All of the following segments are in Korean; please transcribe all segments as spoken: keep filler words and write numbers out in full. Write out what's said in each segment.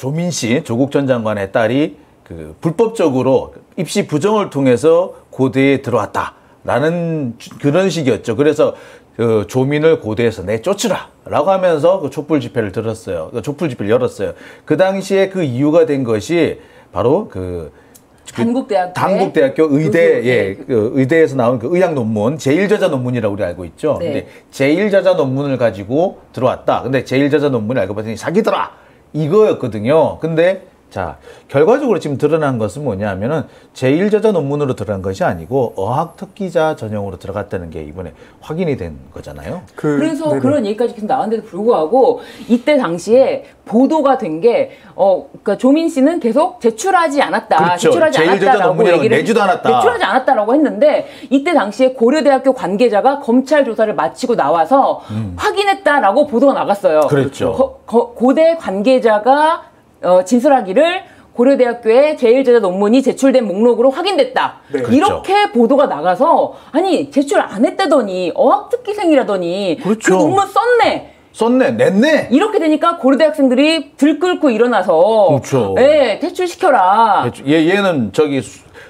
조민 씨, 조국 전 장관의 딸이 그 불법적으로 입시 부정을 통해서 고대에 들어왔다라는 그런 식이었죠. 그래서 그 조민을 고대에서 내쫓으라 라고 하면서 그 촛불 집회를 들었어요. 그 촛불 집회를 열었어요. 그 당시에 그 이유가 된 것이 바로 그 단국대학교 단국대학교 의대, 예, 그 의대에서 나온 그 의학 논문, 제일 저자 논문이라고 우리 알고 있죠. 네. 근데 제일 저자 논문을 가지고 들어왔다. 근데 제일 저자 논문을 알고 봤더니 사기더라 이거였거든요. 근데 자, 결과적으로 지금 드러난 것은 뭐냐 하면은 제일 저자 논문으로 들어간 것이 아니고 어학특기자 전형으로 들어갔다는 게 이번에 확인이 된 거잖아요. 그, 그래서 네네. 그런 얘기까지 계속 나왔는데도 불구하고 이때 당시에 보도가 된 게 어, 그러니까 조민 씨는 계속 제출하지 않았다. 그렇죠. 제출하지 제일 저자 않았다라고 얘기를 내지도 않았다. 제출하지 않았다라고 했는데 이때 당시에 고려대학교 관계자가 검찰 조사를 마치고 나와서 음. 확인했다라고 보도가 나갔어요. 그렇죠. 거, 거, 고대 관계자가 어, 진술하기를 고려대학교의 제일 저자 논문이 제출된 목록으로 확인됐다. 네. 이렇게 그렇죠. 보도가 나가서 아니 제출 안 했다더니 어학특기생이라더니 그렇죠. 그 논문 썼네. 썼네, 냈네. 이렇게 되니까 고려대학생들이 들끓고 일어나서 그렇죠. 예, 퇴출시켜라. 퇴출. 얘, 얘는 저기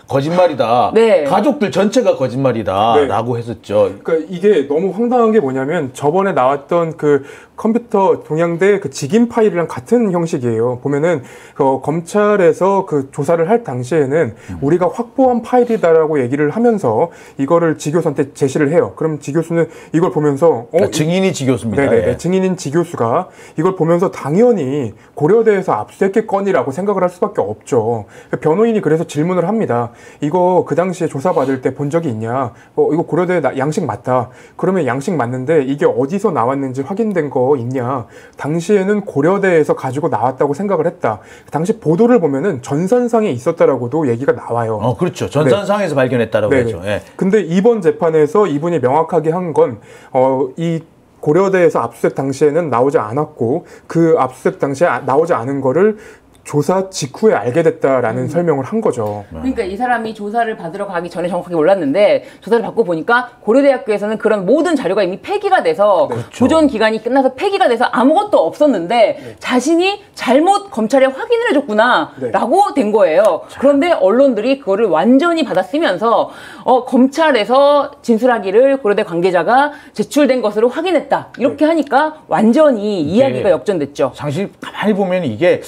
거짓말이다. 네. 가족들 전체가 거짓말이다. 네. 라고 했었죠. 그러니까 이게 너무 황당한 게 뭐냐면 저번에 나왔던 그 컴퓨터 동양대 그 직인 파일이랑 같은 형식이에요. 보면은 그 검찰에서 그 조사를 할 당시에는 음. 우리가 확보한 파일이다라고 얘기를 하면서 이거를 지교수한테 제시를 해요. 그럼 지교수는 이걸 보면서 어, 그러니까 증인이 지교수입니다. 네네. 예. 증인인 지교수가 이걸 보면서 당연히 고려대에서 압수했겠거니라고 생각을 할 수밖에 없죠. 변호인이 그래서 질문을 합니다. 이거 그 당시에 조사받을 때 본 적이 있냐? 어, 이거 고려대 양식 맞다. 그러면 양식 맞는데 이게 어디서 나왔는지 확인된 거 있냐? 당시에는 고려대에서 가지고 나왔다고 생각을 했다. 당시 보도를 보면은 전산상에 있었다라고도 얘기가 나와요. 어, 그렇죠. 전산상에서 네. 발견했다라고 했죠. 예. 근데 이번 재판에서 이분이 명확하게 한 건 어, 이 고려대에서 압수수색 당시에는 나오지 않았고 그 압수수색 당시에 나오지 않은 거를 조사 직후에 알게 됐다라는 음. 설명을 한 거죠. 그러니까 이 사람이 조사를 받으러 가기 전에 정확하게 몰랐는데 조사를 받고 보니까 고려대학교에서는 그런 모든 자료가 이미 폐기가 돼서 네. 보존 기간이 끝나서 폐기가 돼서 아무것도 없었는데 네. 자신이 잘못 검찰에 확인을 해줬구나 네. 라고 된 거예요. 자. 그런데 언론들이 그거를 완전히 받아쓰면서 어, 검찰에서 진술하기를 고려대 관계자가 제출된 것으로 확인했다. 이렇게 네. 하니까 완전히 이야기가 역전됐죠. 사실 가만히 보면 이게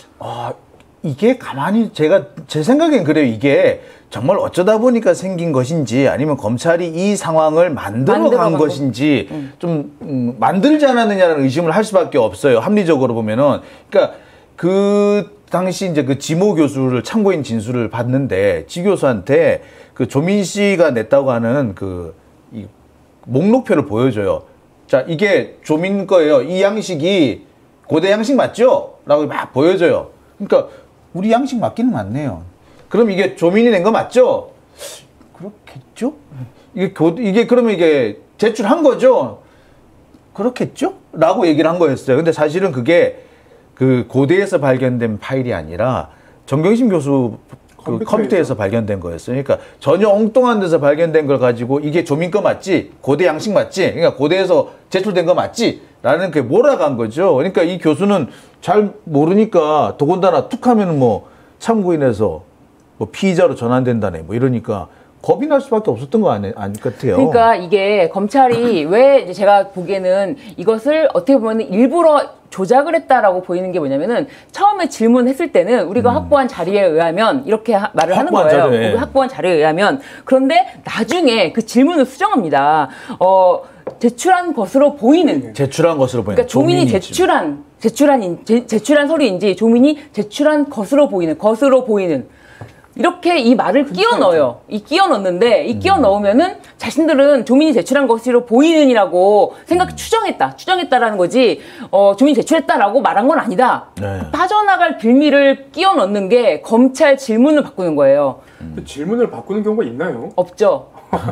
아, 이게 가만히 제가 제 생각엔 그래요. 이게 정말 어쩌다 보니까 생긴 것인지 아니면 검찰이 이 상황을 만들어 간 것인지 음. 좀 음, 만들지 않았느냐는 의심을 할 수밖에 없어요. 합리적으로 보면은. 그러니까 그 당시 이제 그 지모 교수를 참고인 진술을 받는데 지 교수한테 그 조민 씨가 냈다고 하는 그 이 목록표를 보여줘요. 자, 이게 조민 거예요. 이 양식이 고대 양식 맞죠? 라고 막 보여줘요. 그러니까 우리 양식 맞기는 맞네요. 그럼 이게 조민이 낸 거 맞죠? 그렇겠죠? 이게 교, 이게 그러면 이게 제출한 거죠? 그렇겠죠? 라고 얘기를 한 거였어요. 근데 사실은 그게 그 고대에서 발견된 파일이 아니라 정경심 교수 그 컴퓨터에서 발견된 거였어요. 그러니까 전혀 엉뚱한 데서 발견된 걸 가지고 이게 조민 거 맞지? 고대 양식 맞지? 그러니까 고대에서 제출된 거 맞지? 라는 게 몰아간 거죠. 그러니까 이 교수는 잘 모르니까 더군다나 툭 하면 뭐 참고인에서 뭐 피의자로 전환된다네 뭐 이러니까 겁이 날 수밖에 없었던 거 아니, 아닐 것 같아요. 그러니까 이게 검찰이 왜 이제 제가 보기에는 이것을 어떻게 보면 일부러 조작을 했다라고 보이는 게 뭐냐면은 처음에 질문했을 때는 우리가 음. 확보한 자료에 의하면 이렇게 하, 말을 하는 거예요. 자료에. 확보한 자료에 의하면. 그런데 나중에 그 질문을 수정합니다. 어, 제출한 것으로 보이는. 제출한 것으로 보이는. 그러니까 조민이 제출한, 제출한, 제, 제출한 서류인지 조민이 제출한 것으로 보이는, 것으로 보이는. 이렇게 이 말을 끼워 넣어요. 이 끼워 넣는데 이 끼워 넣으면은 자신들은 조민이 제출한 것으로 보이는이라고 생각 추정했다. 추정했다라는 거지. 어, 조민이 제출했다라고 말한 건 아니다. 네. 빠져나갈 빌미를 끼워 넣는 게 검찰 질문을 바꾸는 거예요. 음. 질문을 바꾸는 경우가 있나요? 없죠.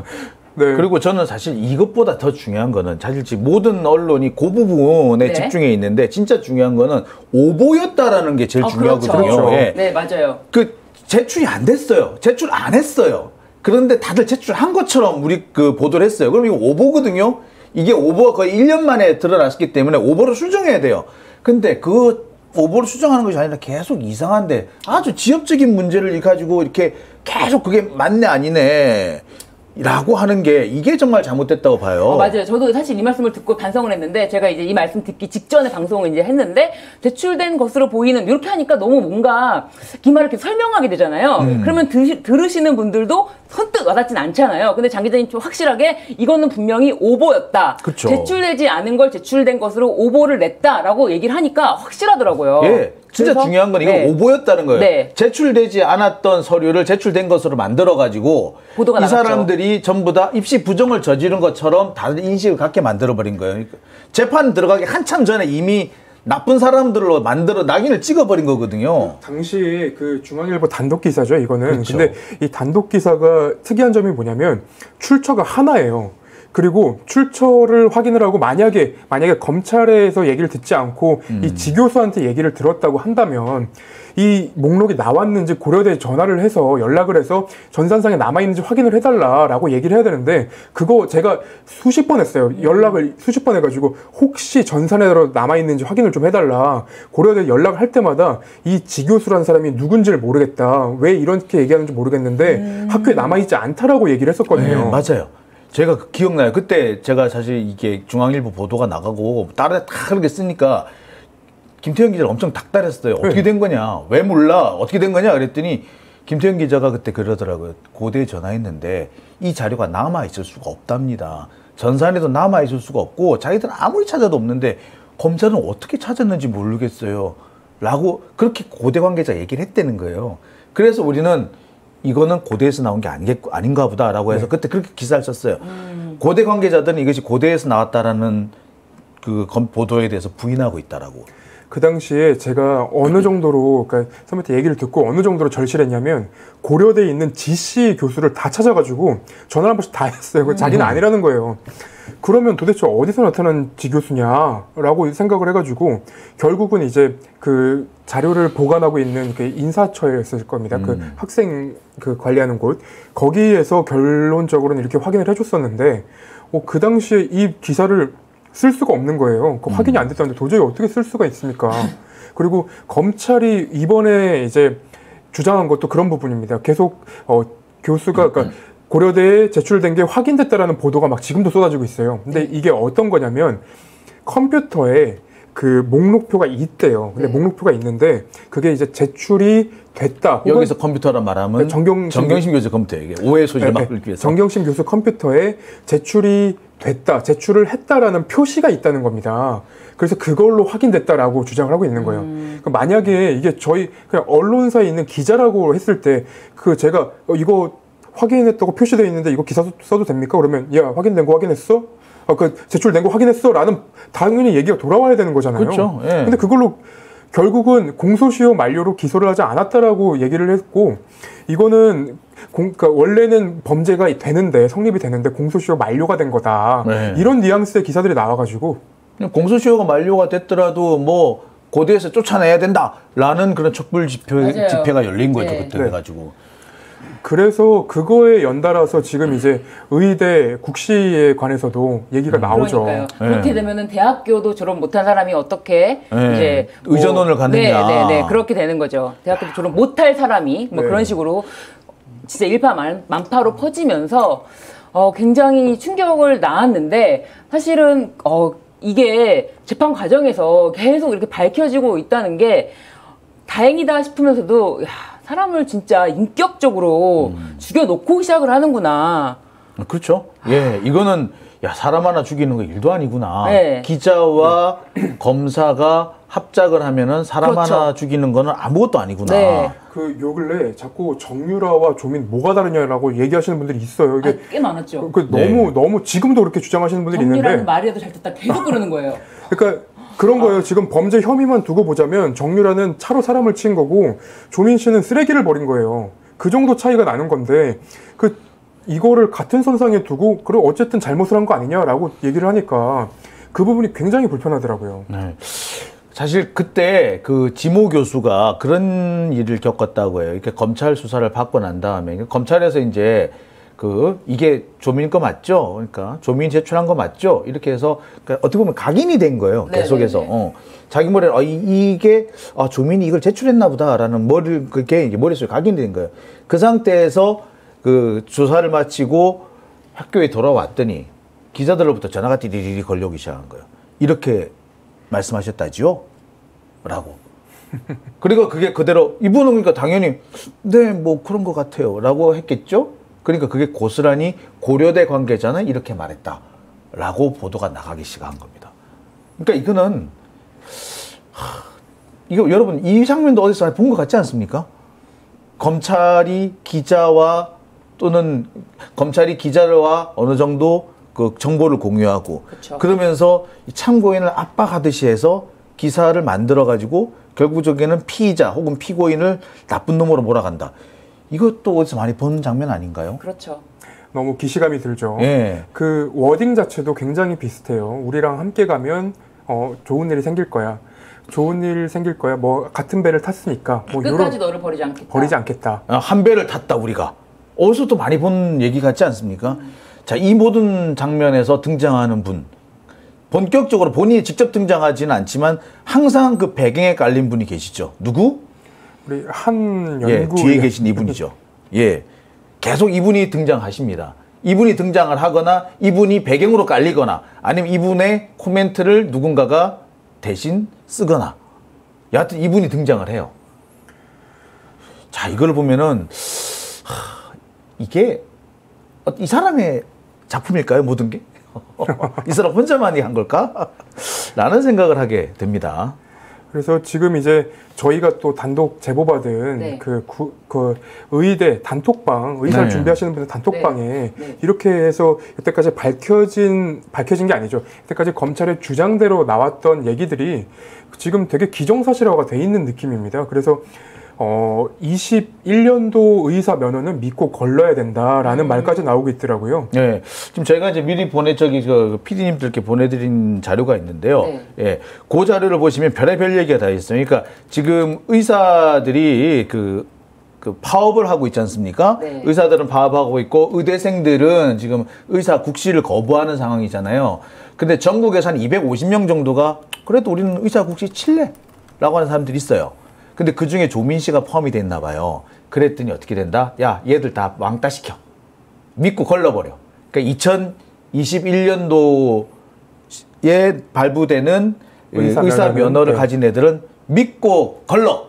네. 그리고 저는 사실 이것보다 더 중요한 거는 사실 지금 모든 언론이 그 부분에 네. 집중해 있는데 진짜 중요한 거는 오보였다라는 게 제일 어, 중요하거든요. 그렇죠. 예. 네, 맞아요. 그 제출이 안 됐어요. 제출 안 했어요. 그런데 다들 제출한 것처럼 우리 그 보도를 했어요. 그럼 이거 오보거든요. 이게 오보가 거의 일 년 만에 드러났기 때문에 오보를 수정해야 돼요. 근데 그 오보를 수정하는 것이 아니라 계속 이상한데 아주 지엽적인 문제를 가지고 이렇게 계속 그게 맞네 아니네 라고 하는 게 이게 정말 잘못됐다고 봐요. 어, 맞아요. 저도 사실 이 말씀을 듣고 반성을 했는데 제가 이제 이 말씀 듣기 직전에 방송을 이제 했는데 제출된 것으로 보이는 이렇게 하니까 너무 뭔가 이 말을 이렇게 설명하게 되잖아요. 음. 그러면 드, 들으시는 분들도 선뜻 와닿진 않잖아요. 근데 장 기자님 좀 확실하게 이거는 분명히 오보였다. 그쵸. 제출되지 않은 걸 제출된 것으로 오보를 냈다라고 얘기를 하니까 확실하더라고요. 예. 진짜 그래서, 중요한 건 이거 네. 오보였다는 거예요. 네. 제출되지 않았던 서류를 제출된 것으로 만들어가지고 보도가 이 나갔죠. 사람들이 전부 다 입시 부정을 저지른 것처럼 다들 인식을 갖게 만들어버린 거예요. 그러니까 재판 들어가기 한참 전에 이미 나쁜 사람들로 만들어 낙인을 찍어버린 거거든요. 당시 그 중앙일보 단독 기사죠, 이거는. 그렇죠. 근데 이 단독 기사가 특이한 점이 뭐냐면 출처가 하나예요. 그리고 출처를 확인을 하고 만약에 만약에 검찰에서 얘기를 듣지 않고 음. 이 지교수한테 얘기를 들었다고 한다면 이 목록이 나왔는지 고려대에 전화를 해서 연락을 해서 전산상에 남아있는지 확인을 해달라라고 얘기를 해야 되는데 그거 제가 수십 번 했어요. 연락을 수십 번 해가지고 혹시 전산에 남아있는지 확인을 좀 해달라. 고려대에 연락을 할 때마다 이 지교수라는 사람이 누군지를 모르겠다. 왜 이렇게 얘기하는지 모르겠는데 음. 학교에 남아있지 않다라고 얘기를 했었거든요. 네, 맞아요. 제가 기억나요. 그때 제가 사실 이게 중앙일보 보도가 나가고 다른 다 그렇게 쓰니까 김태형 기자가 엄청 닥달했어요. 어떻게 네. 된 거냐? 왜 몰라? 어떻게 된 거냐? 그랬더니 김태형 기자가 그때 그러더라고요. 고대에 전화했는데 이 자료가 남아있을 수가 없답니다. 전산에도 남아있을 수가 없고 자기들은 아무리 찾아도 없는데 검찰은 어떻게 찾았는지 모르겠어요. 라고 그렇게 고대 관계자 얘기를 했다는 거예요. 그래서 우리는 이거는 고대에서 나온 게 아니겠, 아닌가 보다라고 해서 네. 그때 그렇게 기사를 썼어요. 음. 고대 관계자들은 이것이 고대에서 나왔다라는 그 보도에 대해서 부인하고 있다라고. 그 당시에 제가 어느 정도로, 그러니까 선배한테 얘기를 듣고 어느 정도로 절실했냐면 고려대에 있는 지씨 교수를 다 찾아가지고 전화 한 번씩 다 했어요. 음. 자기는 아니라는 거예요. 그러면 도대체 어디서 나타난 지교수냐라고 생각을 해가지고 결국은 이제 그 자료를 보관하고 있는 그 인사처였을 겁니다. 음. 그 학생 그 관리하는 곳 거기에서 결론적으로는 이렇게 확인을 해줬었는데 어, 그 당시에 이 기사를 쓸 수가 없는 거예요. 그 음. 확인이 안 됐다는데 도저히 어떻게 쓸 수가 있습니까? 그리고 검찰이 이번에 이제 주장한 것도 그런 부분입니다. 계속 어, 교수가 그러니까 고려대에 제출된 게 확인됐다라는 보도가 막 지금도 쏟아지고 있어요. 근데 이게 어떤 거냐면 컴퓨터에 그 목록표가 있대요. 근데 네. 목록표가 있는데 그게 이제 제출이 됐다. 여기서 컴퓨터란 말하면 정경심, 정경심 교수 컴퓨터에게 오해 소지를 네, 막기 위해서 정경심 교수 컴퓨터에 제출이 됐다, 제출을 했다라는 표시가 있다는 겁니다. 그래서 그걸로 확인됐다라고 주장을 하고 있는 거예요. 음. 그러니까 만약에 이게 저희 그냥 언론사에 있는 기자라고 했을 때 그 제가 어, 이거 확인했다고 표시되어 있는데 이거 기사 써도 됩니까? 그러면 야 확인된 거 확인했어? 아, 그 제출된 거 확인했어? 라는 당연히 얘기가 돌아와야 되는 거잖아요. 그렇죠. 예. 근데 그걸로 결국은 공소시효 만료로 기소를 하지 않았다라고 얘기를 했고 이거는 공, 그러니까 원래는 범죄가 되는데 성립이 되는데 공소시효 만료가 된 거다. 네. 이런 뉘앙스의 기사들이 나와가지고 공소시효가 만료가 됐더라도 뭐 고대에서 쫓아내야 된다라는 그런 촛불 집회, 집회가 열린 거죠. 네. 그때 네. 해가지고. 그래서 그거에 연달아서 지금 이제 의대 국시에 관해서도 얘기가 음, 나오죠. 그러니까요. 네. 그렇게 되면은 대학교도 졸업 못한 사람이 어떻게 네. 이제 뭐, 의전원을 가느냐. 네, 네, 네. 그렇게 되는 거죠. 대학교도 졸업 못할 사람이 뭐 네. 그런 식으로 진짜 일파만파로 퍼지면서 어, 굉장히 충격을 낳았는데 사실은 어, 이게 재판 과정에서 계속 이렇게 밝혀지고 있다는 게 다행이다 싶으면서도 야, 사람을 진짜 인격적으로 음. 죽여놓고 시작을 하는구나. 그렇죠. 예, 이거는 야 사람 하나 죽이는 거 일도 아니구나. 네. 기자와 네. 검사가 합작을 하면은 사람 그렇죠. 하나 죽이는 거는 아무것도 아니구나. 네. 그 요 근래 자꾸 정유라와 조민 뭐가 다르냐라고 얘기하시는 분들이 있어요. 이게 아, 꽤 많았죠. 그, 그 네. 너무 너무 지금도 그렇게 주장하시는 분들이 있는데 정유라는 말이라도 잘 듣다 계속 그러는 거예요. 그러니까 그런 거예요. 아. 지금 범죄 혐의만 두고 보자면 정유라는 차로 사람을 친 거고 조민 씨는 쓰레기를 버린 거예요. 그 정도 차이가 나는 건데 그 이거를 같은 선상에 두고 그리고 어쨌든 잘못을 한 거 아니냐라고 얘기를 하니까 그 부분이 굉장히 불편하더라고요. 네. 사실 그때 그 지모 교수가 그런 일을 겪었다고 해요. 이렇게 검찰 수사를 받고 난 다음에 검찰에서 이제 그 이게 조민 거 맞죠? 그러니까 조민 제출한 거 맞죠? 이렇게 해서 그러니까 어떻게 보면 각인이 된 거예요. 계속해서 어. 자기 머리에 아, 이, 이게 아, 조민이 이걸 제출했나 보다라는 머리를 그게 이제 머릿속에 각인이 된 거예요. 그 상태에서 그 조사를 마치고 학교에 돌아왔더니 기자들로부터 전화가 띠리리리 걸려오기 시작한 거예요. 이렇게 말씀하셨다지요? 라고. 그리고 그게 그대로 이분은 그러니까 당연히 네, 뭐 그런 것 같아요. 라고 했겠죠? 그러니까 그게 고스란히 고려대 관계자는 이렇게 말했다. 라고 보도가 나가기 시작한 겁니다. 그러니까 이거는 하, 이거 여러분 이 장면도 어디서 본 것 같지 않습니까? 검찰이 기자와 또는 검찰이 기자와 어느 정도 그 정보를 공유하고 그쵸. 그러면서 참고인을 압박하듯이 해서 기사를 만들어 가지고 결국적에는 피의자 혹은 피고인을 나쁜 놈으로 몰아간다. 이것도 어디서 많이 본 장면 아닌가요? 그렇죠. 너무 기시감이 들죠. 예. 그 워딩 자체도 굉장히 비슷해요. 우리랑 함께 가면 어, 좋은 일이 생길 거야. 좋은 일 생길 거야. 뭐 같은 배를 탔으니까 뭐 끝까지 요런, 너를 버리지 않겠다. 버리지 않겠다. 아, 한 배를 탔다 우리가. 어디서 또 많이 본 얘기 같지 않습니까? 음. 자, 이 모든 장면에서 등장하는 분. 본격적으로 본인이 직접 등장하지는 않지만 항상 그 배경에 깔린 분이 계시죠. 누구? 우리 한 예, 연구 뒤에 계신 이분이죠. 예, 계속 이분이 등장하십니다. 이분이 등장을 하거나 이분이 배경으로 깔리거나 아니면 이분의 코멘트를 누군가가 대신 쓰거나 여하튼 이분이 등장을 해요. 자, 이걸 보면은 하, 이게 이 사람의 작품일까요? 모든 게? 이 사람 혼자만이 한 걸까? 라는 생각을 하게 됩니다. 그래서 지금 이제 저희가 또 단독 제보받은 네. 그, 구, 그 의대 단톡방, 의사를 네. 준비하시는 분들 단톡방에 네. 네. 이렇게 해서 여태까지 밝혀진, 밝혀진 게 아니죠. 여태까지 검찰의 주장대로 나왔던 얘기들이 지금 되게 기정사실화가 돼 있는 느낌입니다. 그래서 어, 이십일 년도 의사 면허는 믿고 걸러야 된다라는 음. 말까지 나오고 있더라고요. 네. 지금 저희가 이제 미리 보내, 저기, 그, 피디님들께 보내드린 자료가 있는데요. 네. 예. 그 자료를 보시면 별의별 얘기가 다 있어요. 그러니까 지금 의사들이 그, 그 파업을 하고 있지 않습니까? 네. 의사들은 파업하고 있고 의대생들은 지금 의사 국시를 거부하는 상황이잖아요. 근데 전국에서 한 이백오십 명 정도가 그래도 우리는 의사 국시 칠래? 라고 하는 사람들이 있어요. 근데 그 중에 조민 씨가 포함이 됐나 봐요. 그랬더니 어떻게 된다? 야, 얘들 다 왕따 시켜. 믿고 걸러버려. 그러니까 이천이십일 년도에 발부되는 의사, 의사 면허를 네. 가진 애들은 믿고 걸러.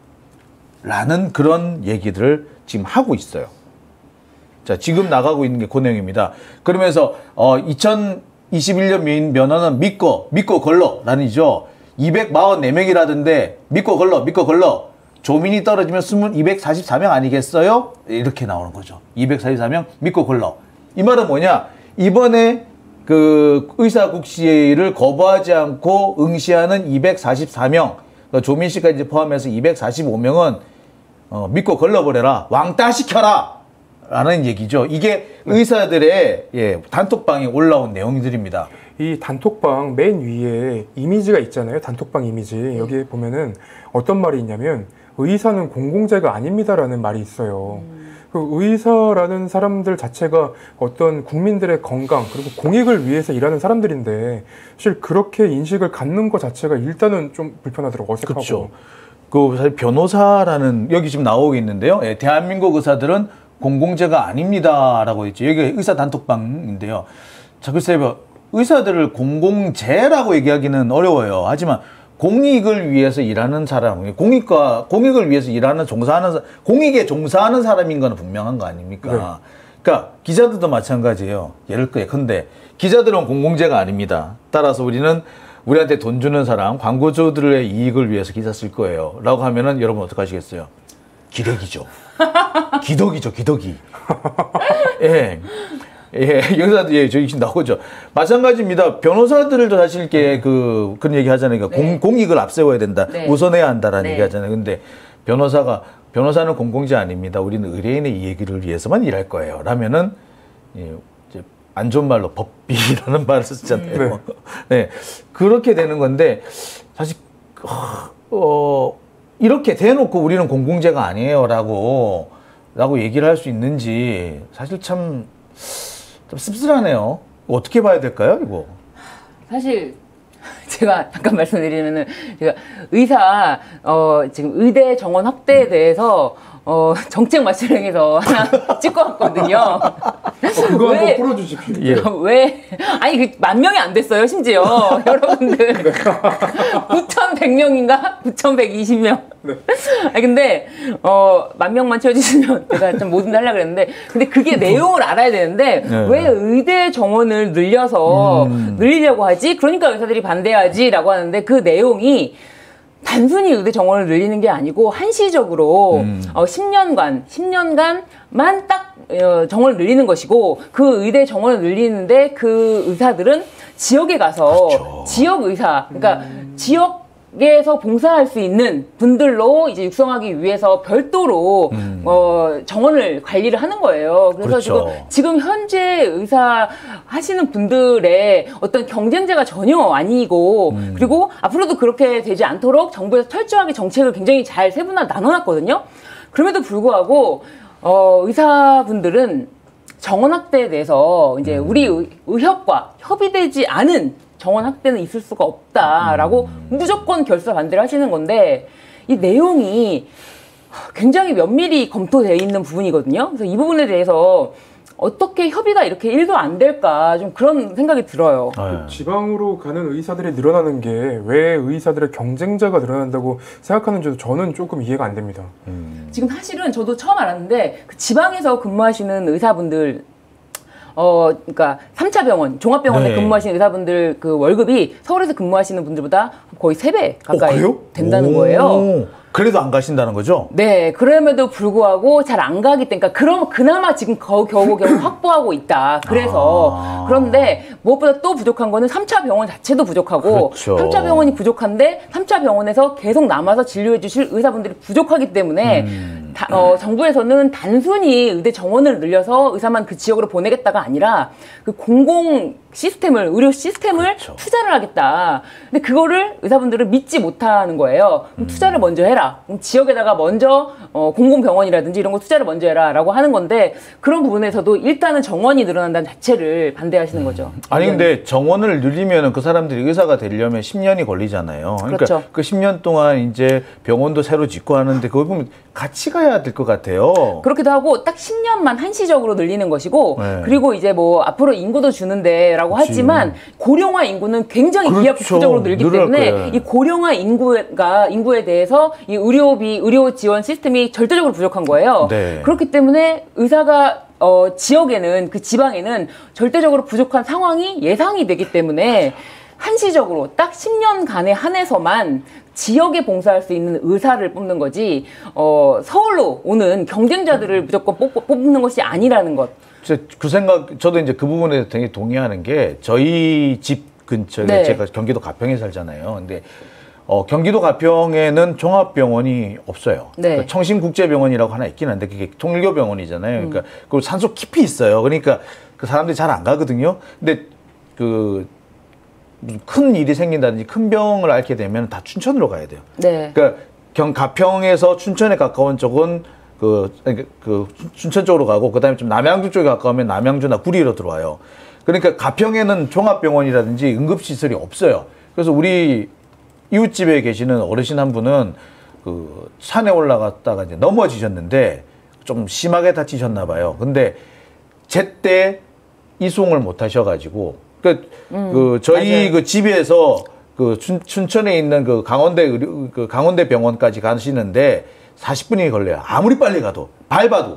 라는 그런 얘기들을 지금 하고 있어요. 자, 지금 나가고 있는 게 그 내용입니다. 그러면서 어, 이천이십일 년 면허는 믿고 믿고 걸러. 라는 이죠. 이백사십사 명이라던데 믿고 걸러 믿고 걸러 조민이 떨어지면 이백사십사 명 아니겠어요? 이렇게 나오는 거죠. 이백사십사 명 믿고 걸러. 이 말은 뭐냐? 이번에 그 의사국시를 거부하지 않고 응시하는 이백사십사 명 조민 씨까지 포함해서 이백사십오 명은 어, 믿고 걸러버려라. 왕따 시켜라. 라는 얘기죠. 이게 의사들의 예, 단톡방에 올라온 내용들입니다. 이 단톡방 맨 위에 이미지가 있잖아요. 단톡방 이미지. 여기에 보면은 어떤 말이 있냐면 의사는 공공재가 아닙니다라는 말이 있어요. 음. 그 의사라는 사람들 자체가 어떤 국민들의 건강 그리고 공익을 위해서 일하는 사람들인데 사실 그렇게 인식을 갖는 것 자체가 일단은 좀 불편하더라고 어색하고. 그렇죠. 그 사실 변호사라는 여기 지금 나오고 있는데요. 예, 대한민국 의사들은 공공재가 아닙니다라고 했죠. 여기 의사 단톡방인데요. 자, 글쎄요. 의사들을 공공재라고 얘기하기는 어려워요. 하지만 공익을 위해서 일하는 사람, 공익과 공익을 위해서 일하는 종사하는 공익에 종사하는 사람인 건 분명한 거 아닙니까? 네. 그러니까 기자들도 마찬가지예요. 예를 들어, 근데 기자들은 공공재가 아닙니다. 따라서 우리는 우리한테 돈 주는 사람, 광고주들의 이익을 위해서 기사 쓸 거예요. 라고 하면은 여러분 어떡하시겠어요? 기덕이죠. 기덕이죠, 기덕이. 예. 예, 여기서, 예, 저기 지금 나오죠. 마찬가지입니다. 변호사들도 사실 이렇게 그, 그런 얘기 하잖아요. 그러니까 네. 공, 공익을 앞세워야 된다. 네. 우선해야 한다라는 네. 얘기 하잖아요. 근데 변호사가, 변호사는 공공재 아닙니다. 우리는 의뢰인의 이익을 위해서만 일할 거예요. 라면은, 예, 이제 안 좋은 말로 법비라는 말을 쓰잖아요. 네. 네. 그렇게 되는 건데, 사실, 어, 이렇게 대놓고 우리는 공공재가 아니에요. 라고 라고 얘기를 할 수 있는지 사실 참, 좀 씁쓸하네요. 어떻게 봐야 될까요, 이거? 사실 제가 잠깐 말씀드리면은 제가 의사 어 지금 의대 정원 확대에 대해서 어 정책 마취령에서 하나 찍고 왔거든요. 어, 그거 왜, 한번 풀어주십시오. 예. 왜 아니 그 만 명이 안 됐어요 심지어 여러분들 구천백 명인가 구천백이십 명. 네. 아니 근데 어 만 명만 채워주시면 제가 좀 뭐든 하려고 그랬는데 근데 그게 내용을 알아야 되는데 네. 왜 의대 정원을 늘려서 음. 늘리려고 하지? 그러니까 의사들이 반대하지라고 하는데 그 내용이 단순히 의대 정원을 늘리는 게 아니고 한시적으로 음. 어, 십 년간 십 년간만 딱 어, 정원을 늘리는 것이고 그 의대 정원을 늘리는데 그 의사들은 지역에 가서 그렇죠. 지역 의사 그러니까 음. 지역 에서 봉사할 수 있는 분들로 이제 육성하기 위해서 별도로 음. 어, 정원을 관리를 하는 거예요. 그래서 그렇죠. 지금 지금 현재 의사 하시는 분들의 어떤 경쟁자가 전혀 아니고 음. 그리고 앞으로도 그렇게 되지 않도록 정부에서 철저하게 정책을 굉장히 잘 세분화 나눠놨거든요. 그럼에도 불구하고 어, 의사분들은 정원 확대에 대해서 이제 음. 우리 의, 의협과 협의되지 않은 정원 확대는 있을 수가 없다라고 음. 무조건 결사 반대를 하시는 건데 이 내용이 굉장히 면밀히 검토되어 있는 부분이거든요. 그래서 이 부분에 대해서 어떻게 협의가 이렇게 일도 안 될까 좀 그런 생각이 들어요. 그 지방으로 가는 의사들이 늘어나는 게 왜 의사들의 경쟁자가 늘어난다고 생각하는지도 저는 조금 이해가 안 됩니다. 음. 지금 사실은 저도 처음 알았는데 그 지방에서 근무하시는 의사분들 어, 그러니까 삼 차 병원, 종합병원에 네. 근무하시는 의사분들 그 월급이 서울에서 근무하시는 분들보다 거의 세 배 가까이 어, 된다는 오. 거예요. 그래도 안 가신다는 거죠? 네, 그럼에도 불구하고 잘 안 가기 때문에, 그러니까 그럼 그나마 지금 겨우 겨우 겨우 확보하고 있다. 그래서 아. 그런데 무엇보다 또 부족한 거는 삼 차 병원 자체도 부족하고 그렇죠. 삼 차 병원이 부족한데 삼 차 병원에서 계속 남아서 진료해 주실 의사분들이 부족하기 때문에 음. 다, 어, 정부에서는 단순히 의대 정원을 늘려서 의사만 그 지역으로 보내겠다가 아니라 그 공공 시스템을, 의료 시스템을 그렇죠. 투자를 하겠다. 근데 그거를 의사분들은 믿지 못하는 거예요. 그럼 음. 투자를 먼저 해라. 그럼 지역에다가 먼저 어, 공공병원이라든지 이런 거 투자를 먼저 해라 라고 하는 건데 그런 부분에서도 일단은 정원이 늘어난다는 자체를 반대하시는 음. 거죠. 아니 근데 정원을 늘리면 그 사람들이 의사가 되려면 십 년이 걸리잖아요. 그러니까 그렇죠. 그 십 년 동안 이제 병원도 새로 짓고 하는데 그걸 보면 같이 가야 될 것 같아요. 그렇기도 하고 딱 십 년만 한시적으로 늘리는 것이고 네. 그리고 이제 뭐 앞으로 인구도 주는데 라고 그치. 하지만 고령화 인구는 굉장히 그렇죠. 기하급수적으로 늘기 때문에 거예요. 이 고령화 인구가 인구에 대해서 이 의료비 의료 지원 시스템이 절대적으로 부족한 거예요. 네. 그렇기 때문에 의사가 어, 지역에는 그 지방에는 절대적으로 부족한 상황이 예상이 되기 때문에 한시적으로 딱 십 년간에 한해서만 지역에 봉사할 수 있는 의사를 뽑는 거지 어, 서울로 오는 경쟁자들을 무조건 뽑, 뽑는 것이 아니라는 것. 그 생각, 저도 이제 그 부분에 되게 동의하는 게 저희 집 근처에 네. 제가 경기도 가평에 살잖아요. 근데 어, 경기도 가평에는 종합병원이 없어요. 네. 그러니까 청신국제병원이라고 하나 있긴 한데 그게 통일교병원이잖아요. 그러니까 음. 그 산소 깊이 있어요. 그러니까 그 사람들이 잘 안 가거든요. 근데 그 무슨 큰 일이 생긴다든지 큰 병을 앓게 되면 다 춘천으로 가야 돼요. 네. 그러니까 경 가평에서 춘천에 가까운 쪽은 그, 그 춘천 쪽으로 가고 그다음에 좀 남양주 쪽에 가까우면 남양주나 구리로 들어와요. 그러니까 가평에는 종합병원이라든지 응급시설이 없어요. 그래서 우리 이웃집에 계시는 어르신 한 분은 그 산에 올라갔다가 이제 넘어지셨는데 좀 심하게 다치셨나 봐요. 근데 제때 이송을 못 하셔가지고 그, 음, 그 저희 맞아요. 그 집에서 그 춘, 춘천에 있는 그 강원대 의료, 그 강원대 병원까지 가시는데 사십 분이 걸려요. 아무리 빨리 가도 밟아도.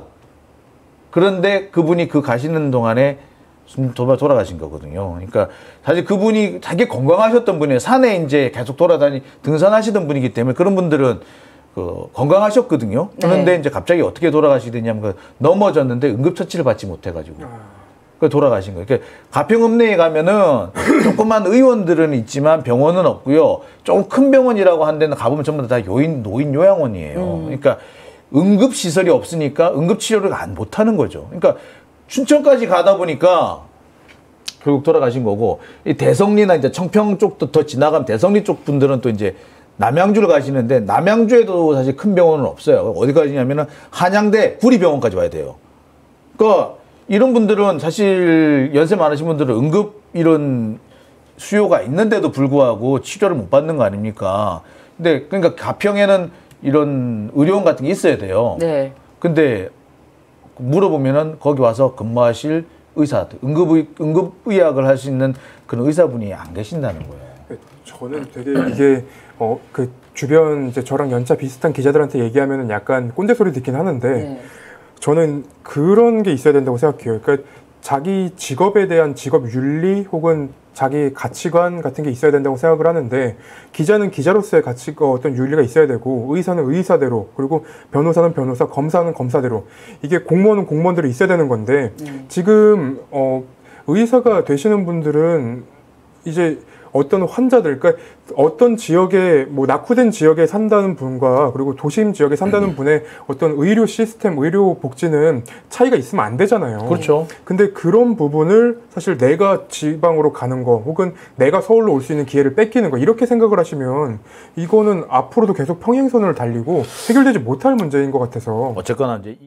그런데 그분이 그 가시는 동안에 돌아가신 거거든요. 그러니까 사실 그분이 자기 건강하셨던 분이에요. 산에 이제 계속 돌아다니 등산하시던 분이기 때문에 그런 분들은 그 건강하셨거든요. 그런데 네. 이제 갑자기 어떻게 돌아가시게 됐냐면 그 넘어졌는데 응급처치를 받지 못해가지고. 그 돌아가신 거예요. 그러니까 가평읍내에 가면은 조그만 의원들은 있지만 병원은 없고요. 조금 큰 병원이라고 한 데는 가보면 전부 다 요인, 노인 요양원이에요. 음. 그러니까 응급시설이 없으니까 응급치료를 안 못하는 거죠. 그러니까 춘천까지 가다 보니까 결국 돌아가신 거고, 이 대성리나 이제 청평 쪽도 더 지나가면 대성리 쪽 분들은 또 이제 남양주를 가시는데 남양주에도 사실 큰 병원은 없어요. 어디 가시냐면은 한양대 구리병원까지 와야 돼요. 그러니까 이런 분들은 사실 연세 많으신 분들은 응급 이런 수요가 있는데도 불구하고 치료를 못 받는 거 아닙니까? 근데 그러니까 가평에는 이런 의료원 같은 게 있어야 돼요. 네. 근데 물어보면은 거기 와서 근무하실 의사, 응급 응급의학을 할 수 있는 그런 의사분이 안 계신다는 거예요. 저는 되게 이게 어 그 주변 이제 저랑 연차 비슷한 기자들한테 얘기하면은 약간 꼰대 소리 듣긴 하는데 네. 저는 그런 게 있어야 된다고 생각해요. 그러니까 자기 직업에 대한 직업 윤리 혹은 자기 가치관 같은 게 있어야 된다고 생각을 하는데 기자는 기자로서의 가치가 어떤 윤리가 있어야 되고 의사는 의사대로 그리고 변호사는 변호사, 검사는 검사대로 이게 공무원은 공무원대로 있어야 되는 건데 음. 지금 어 의사가 되시는 분들은 이제 어떤 환자들, 그러니까 어떤 지역에 뭐 낙후된 지역에 산다는 분과 그리고 도심 지역에 산다는 분의 어떤 의료 시스템, 의료 복지는 차이가 있으면 안 되잖아요. 그렇죠. 근데 그런 부분을 사실 내가 지방으로 가는 거 혹은 내가 서울로 올 수 있는 기회를 뺏기는 거 이렇게 생각을 하시면 이거는 앞으로도 계속 평행선을 달리고 해결되지 못할 문제인 것 같아서 어쨌거나 이제